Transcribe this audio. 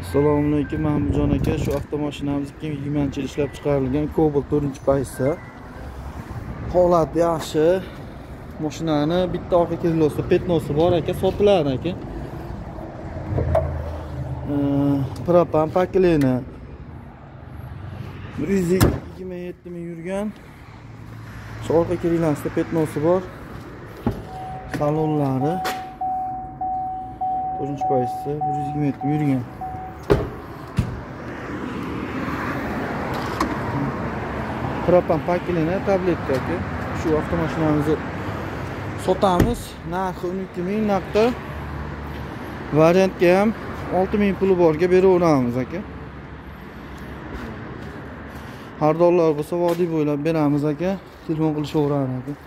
Assalomu alaykum Mahmudjon aka. Shu avtomashinamiz 2020 yil ishlab chiqarilgan Cobalt 4-paysa. Holati yaxshi. Mashinani bitta orqa krilosi, petnosi bor aka, sotiladi aka. Propan pakleni 127 ming yurgan. Shu orqa krilosida petnosi bor. Salonlari 4-paysa 127 ming yurgan. Propan pakleni tabletka aka. Shu avtomashinamizni sotamiz. Narxi 12 ming naqd. Variantga ham 6 ming puli borga beraveramiz aka. Xaridorlar bo'lsa vodiy bo'ylab beramiz aka. Telefon qilishaveradi aka.